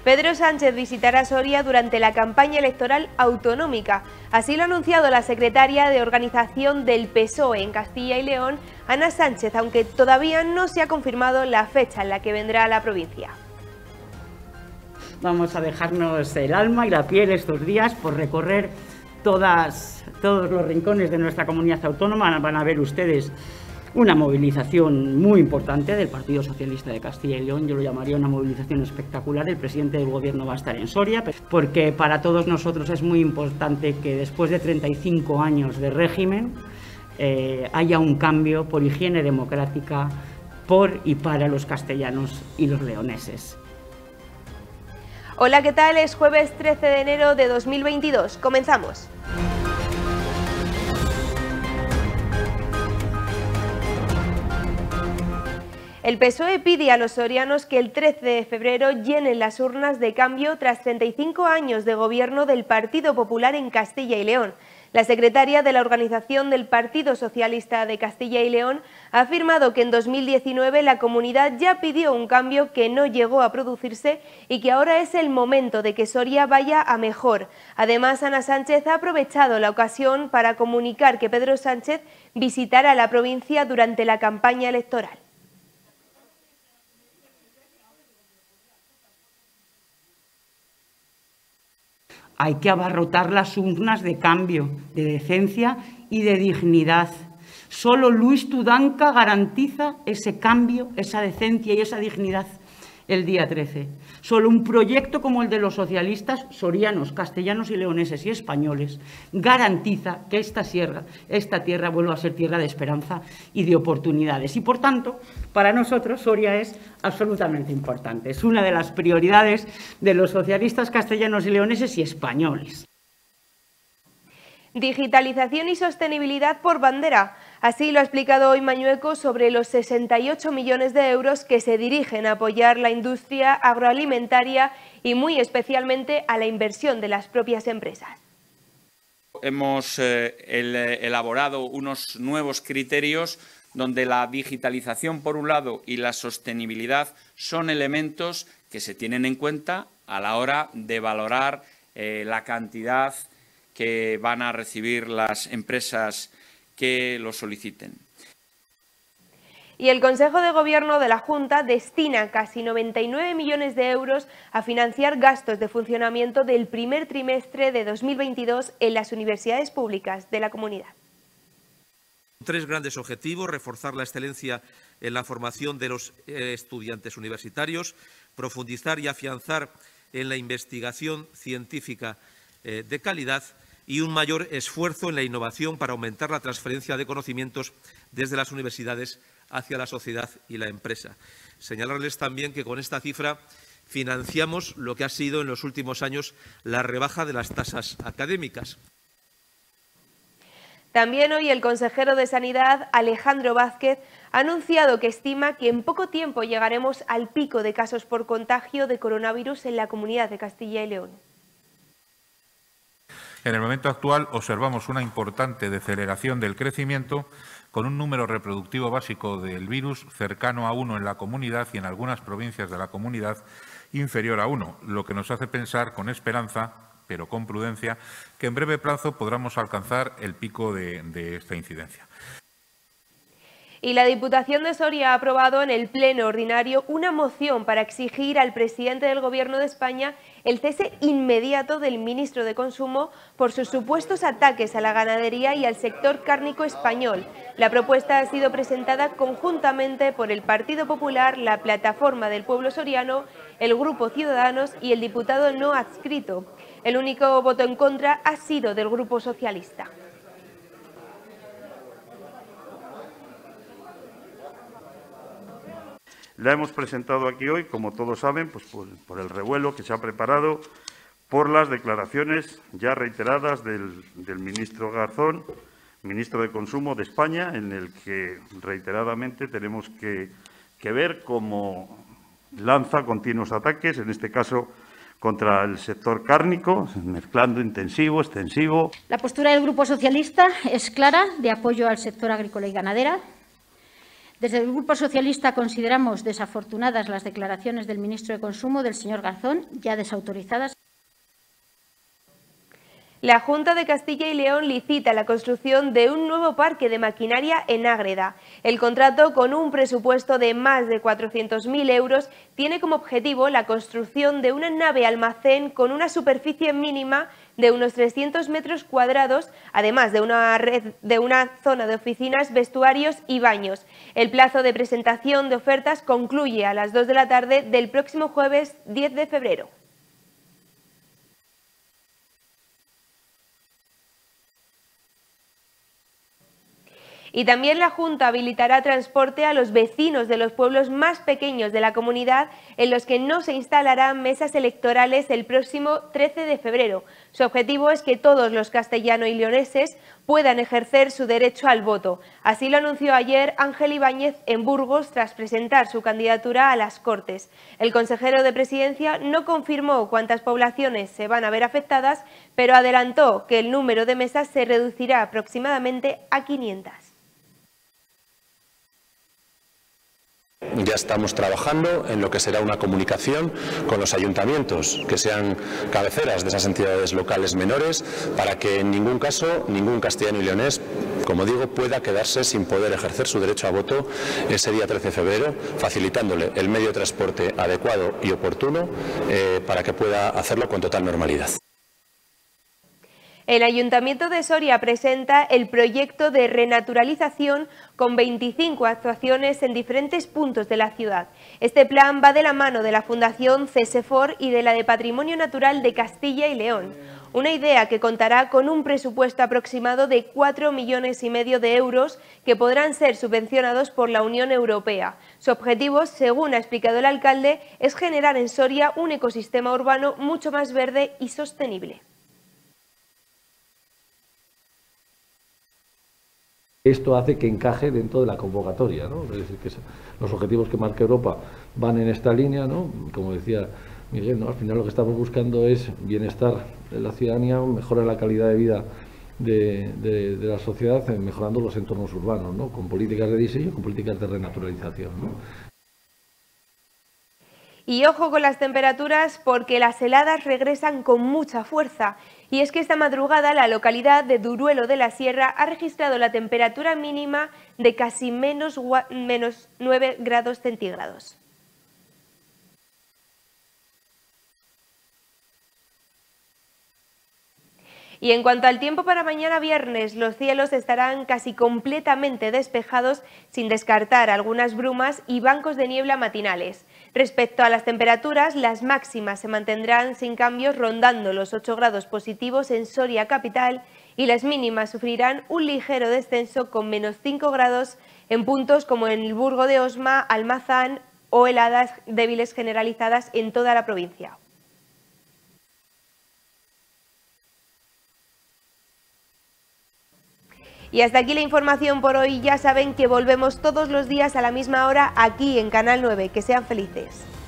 Pedro Sánchez visitará Soria durante la campaña electoral autonómica. Así lo ha anunciado la secretaria de Organización del PSOE en Castilla y León, Ana Sánchez, aunque todavía no se ha confirmado la fecha en la que vendrá a la provincia. Vamos a dejarnos el alma y la piel estos días por recorrer todos los rincones de nuestra comunidad autónoma. Van a ver ustedes una movilización muy importante del Partido Socialista de Castilla y León. Yo lo llamaría una movilización espectacular. El presidente del Gobierno va a estar en Soria, porque para todos nosotros es muy importante que después de 35 años de régimen haya un cambio por higiene democrática por y para los castellanos y los leoneses. Hola, ¿qué tal? Es jueves 13 de enero de 2022. Comenzamos. El PSOE pide a los sorianos que el 13 de febrero llenen las urnas de cambio tras 35 años de gobierno del Partido Popular en Castilla y León. La secretaria de la organización del Partido Socialista de Castilla y León ha afirmado que en 2019 la comunidad ya pidió un cambio que no llegó a producirse y que ahora es el momento de que Soria vaya a mejor. Además, Ana Sánchez ha aprovechado la ocasión para comunicar que Pedro Sánchez visitará la provincia durante la campaña electoral. Hay que abarrotar las urnas de cambio, de decencia y de dignidad. Solo Luis Tudanca garantiza ese cambio, esa decencia y esa dignidad el día 13. Solo un proyecto como el de los socialistas sorianos, castellanos y leoneses y españoles garantiza que esta tierra vuelva a ser tierra de esperanza y de oportunidades. Y por tanto, para nosotros Soria es absolutamente importante. Es una de las prioridades de los socialistas castellanos y leoneses y españoles. Digitalización y sostenibilidad por bandera. Así lo ha explicado hoy Mañueco sobre los 68 millones de euros que se dirigen a apoyar la industria agroalimentaria y muy especialmente a la inversión de las propias empresas. Hemos elaborado unos nuevos criterios donde la digitalización por un lado y la sostenibilidad son elementos que se tienen en cuenta a la hora de valorar la cantidad que van a recibir las empresas que lo soliciten. Y el Consejo de Gobierno de la Junta destina casi 99 millones de euros a financiar gastos de funcionamiento del primer trimestre de 2022 en las universidades públicas de la comunidad. Tres grandes objetivos: reforzar la excelencia en la formación de los estudiantes universitarios, profundizar y afianzar en la investigación científica de calidad y un mayor esfuerzo en la innovación para aumentar la transferencia de conocimientos desde las universidades hacia la sociedad y la empresa. Señalarles también que con esta cifra financiamos lo que ha sido en los últimos años la rebaja de las tasas académicas. También hoy el consejero de Sanidad, Alejandro Vázquez, ha anunciado que estima que en poco tiempo llegaremos al pico de casos por contagio de coronavirus en la comunidad de Castilla y León. En el momento actual observamos una importante deceleración del crecimiento con un número reproductivo básico del virus cercano a 1 en la comunidad y en algunas provincias de la comunidad inferior a 1, lo que nos hace pensar con esperanza, pero con prudencia, que en breve plazo podremos alcanzar el pico de esta incidencia. Y la Diputación de Soria ha aprobado en el Pleno Ordinario una moción para exigir al presidente del Gobierno de España el cese inmediato del ministro de Consumo por sus supuestos ataques a la ganadería y al sector cárnico español. La propuesta ha sido presentada conjuntamente por el Partido Popular, la Plataforma del Pueblo Soriano, el Grupo Ciudadanos y el diputado no adscrito. El único voto en contra ha sido del Grupo Socialista. La hemos presentado aquí hoy, como todos saben, pues por el revuelo que se ha preparado por las declaraciones ya reiteradas del ministro Garzón, ministro de Consumo de España, en el que reiteradamente tenemos que ver cómo lanza continuos ataques, en este caso contra el sector cárnico, mezclando intensivo, extensivo. La postura del Grupo Socialista es clara, de apoyo al sector agrícola y ganadera, Desde el Grupo Socialista consideramos desafortunadas las declaraciones del ministro de Consumo, del señor Garzón, ya desautorizadas. La Junta de Castilla y León licita la construcción de un nuevo parque de maquinaria en Ágreda. El contrato, con un presupuesto de más de 400.000 euros, tiene como objetivo la construcción de una nave almacén con una superficie mínima de unos 300 metros cuadrados, además de una zona de oficinas, vestuarios y baños. El plazo de presentación de ofertas concluye a las 2 de la tarde del próximo jueves 10 de febrero. Y también la Junta habilitará transporte a los vecinos de los pueblos más pequeños de la comunidad, en los que no se instalarán mesas electorales el próximo 13 de febrero. Su objetivo es que todos los castellano y leoneses puedan ejercer su derecho al voto. Así lo anunció ayer Ángel Ibáñez en Burgos tras presentar su candidatura a las Cortes. El consejero de Presidencia no confirmó cuántas poblaciones se van a ver afectadas, pero adelantó que el número de mesas se reducirá aproximadamente a 500. Ya estamos trabajando en lo que será una comunicación con los ayuntamientos, que sean cabeceras de esas entidades locales menores, para que en ningún caso ningún castellano y leonés, como digo, pueda quedarse sin poder ejercer su derecho a voto ese día 13 de febrero, facilitándole el medio de transporte adecuado y oportuno para que pueda hacerlo con total normalidad. El Ayuntamiento de Soria presenta el proyecto de renaturalización con 25 actuaciones en diferentes puntos de la ciudad. Este plan va de la mano de la Fundación CESEFOR y de la de Patrimonio Natural de Castilla y León. Una idea que contará con un presupuesto aproximado de 4,5 millones de euros que podrán ser subvencionados por la Unión Europea. Su objetivo, según ha explicado el alcalde, es generar en Soria un ecosistema urbano mucho más verde y sostenible. Esto hace que encaje dentro de la convocatoria, ¿no? Es decir, que los objetivos que marca Europa van en esta línea, ¿no? Como decía Miguel, ¿no? Al final lo que estamos buscando es bienestar de la ciudadanía, mejorar la calidad de vida de la sociedad, mejorando los entornos urbanos, ¿no? Con políticas de diseño, con políticas de renaturalización, ¿no? Y ojo con las temperaturas, porque las heladas regresan con mucha fuerza. Y es que esta madrugada la localidad de Duruelo de la Sierra ha registrado la temperatura mínima de casi menos 9 grados centígrados. Y en cuanto al tiempo para mañana viernes, los cielos estarán casi completamente despejados, sin descartar algunas brumas y bancos de niebla matinales. Respecto a las temperaturas, las máximas se mantendrán sin cambios, rondando los 8 grados positivos en Soria capital, y las mínimas sufrirán un ligero descenso con menos 5 grados en puntos como en el Burgo de Osma, Almazán o heladas débiles generalizadas en toda la provincia. Y hasta aquí la información por hoy. Ya saben que volvemos todos los días a la misma hora aquí en Canal 9. Que sean felices.